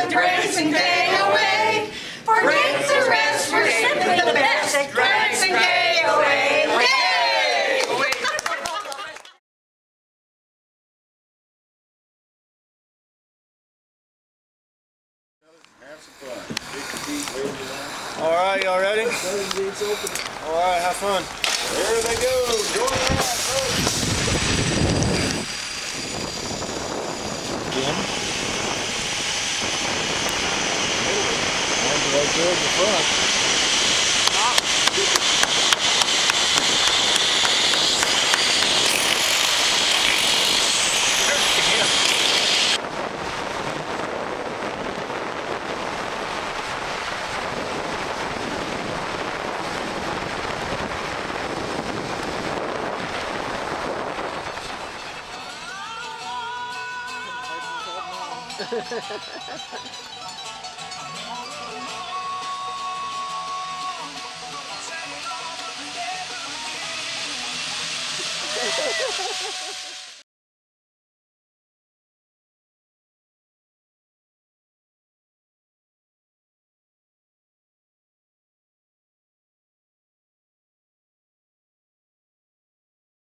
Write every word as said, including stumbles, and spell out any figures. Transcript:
and Branson K O A. Forget the rest, we're simply the best at Branson K O A. Yay! Have some fun. All right, y'all ready? All right, have fun. There they go. Join the ride, folks. Again. And right there in the front. Ha ha ha ha.